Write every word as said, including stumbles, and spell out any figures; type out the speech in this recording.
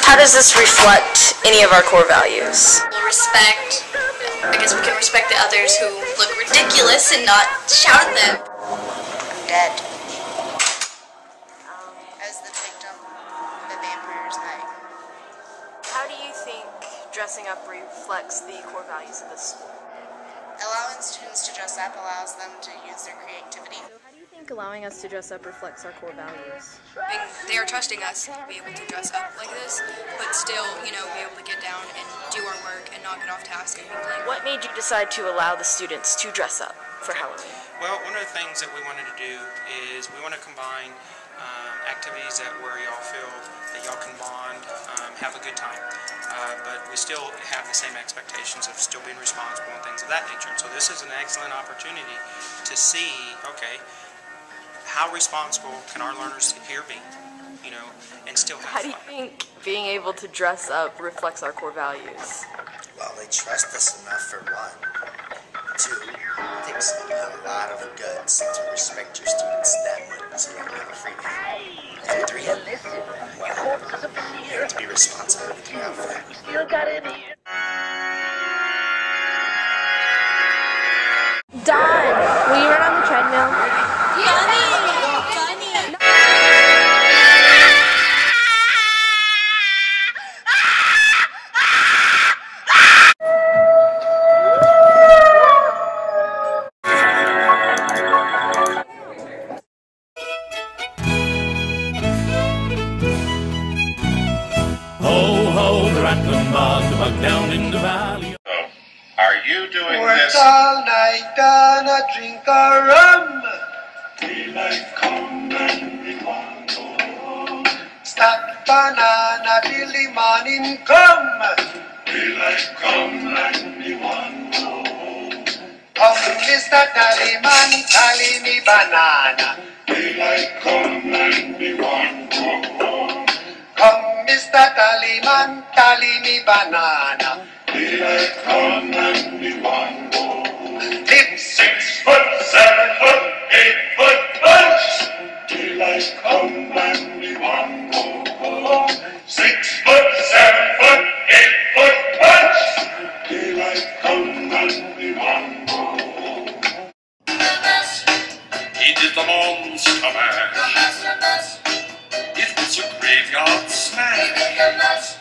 How does this reflect any of our core values? Respect. I guess we can respect the others who look ridiculous and not shout at them. I'm dead. Um, as the victim, the vampire's night. How do you think dressing up reflects the core values of this school? Allowing students to dress up allows them to use their creativity. So how do you think allowing us to dress up reflects our core values? They are trusting us to be able to dress up like this, but still, you know, be able to get down and do our work and not get off task and be playing. What made you decide to allow the students to dress up for Halloween? Well, one of the things that we wanted to do is we want to combine um, activities that where y'all feel that y'all can bond, um, have a good time, uh, but we still have the same expectations of still being responsible and things of that nature. And so this is an excellent opportunity to see, okay, how responsible can our learners here be, you know, and still have How do you fun. think being able to dress up reflects our core values? Well, they trust us enough for one. Two, it takes a lot of guts to respect your students that much so you can have a free hand. And three, well, you have to be responsible with your outfit. Dawn, will you run on the treadmill? Ho, ho, the rattling bug, the bug down in the valley. So, are you doing Worked this? all night, gonna drink a rum. Daylight come and we want to go home. Stack banana till the morning come. Daylight come and we want to go home. Come, Mister Tallyman, tally me banana. Daylight come and we want to go home. Come, Mister Tallyman, tally me banana. Daylight come and we want to go home. Lips Six foot, seven foot, eight foot bunch. Daylight come and we want to go home. Six foot, seven foot, eight foot bunch. Daylight come and we want to go home. He did the monster mash. It was a graveyard smash.